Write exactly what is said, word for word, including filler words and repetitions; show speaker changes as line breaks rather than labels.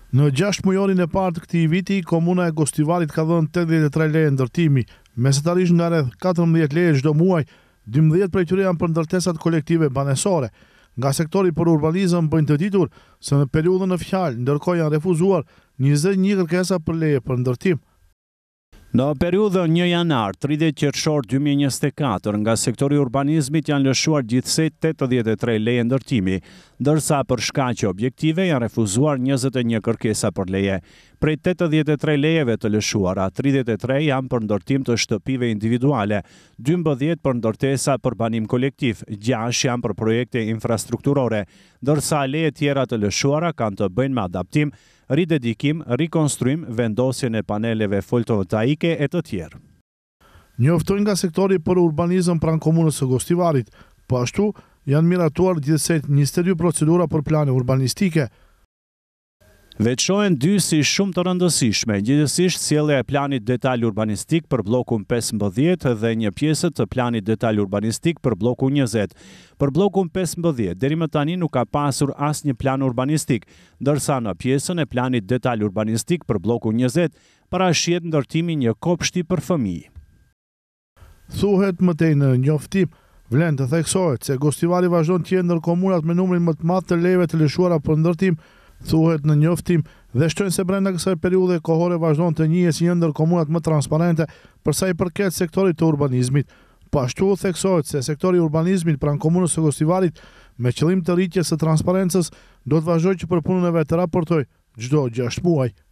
Në gjashtë mujorin e parë të këtij viti, komuna e Gostivarit ka dhënë tetëdhjetë e tre leje ndërtimi, mesatarisht nga rreth katërmbëdhjetë leje çdo muaj, dymbëdhjetë prej tyre janë për ndërtesat kolektive banesore. Nga sektori për urbanizëm bëjnë të ditur se në periudhën në fjalë, ndërkohë janë refuzuar njëzet e një kërkesa për leje për ndërtim.
Në periudhën një janar tridhjetë qershor dy mijë e njëzet e katër nga sektori i urbanizmit janë lëshuar gjithsej tetëdhjetë e tre leje ndërtimi, ndërsa për shkaqe objektive janë refuzuar njëzet e një kërkesa për leje. Prej tetëdhjetë e tre lejeve të lëshuara, tridhjetë e tre janë për ndërtim të shtëpive individuale, dymbëdhjetë për ndërtesa për banim kolektiv, gjashtë janë për projekte infrastrukturore, ndërsa leje tjera të lëshuara kanë të bëjnë me adaptim, ridedikim, rikonstruim, vendosjen e paneleve fotovoltaike e të tjerë.
Njoftojnë nga sektori për urbanizëm pranë komunës së Gostivarit, po ashtu janë miratuar gjithsej njëzet e dy procedura për plane urbanistike.
Veçohen dy si shumë të rëndësishme, gjithsesi sjellja e planit detaj urbanistik për bllokun pesëmbëdhjetë dhe një pjesë të planit detaj urbanistik për bllokun njëzet. Për bllokun pesëmbëdhjetë deri më tani nuk ka pasur asnjë plan urbanistik, ndërsa në pjesën e planit detaj urbanistik për bllokun njëzet parashihet ndërtimi një kopshti për fëmijë.
Thuhet mëtej në njoftim, vlen të theksohet se Gostivari vazhdon të jetë ndër komunat me numrin më të madh të lejeve të lëshuara për ndërtim. Thuhet në njoftim dhe shtojnë se brenda kësaj periudhe kohore vazhdon të njihet si një ndër komunat më transparente për sa i përket sektorit të urbanizmit. Po ashtu theksohet se sektori i urbanizmit pranë komunës së Gostivarit me qëllim të rritjes së transparencës do të vazhdojë që për punën e vet të raportojë çdo gjashtë muaj.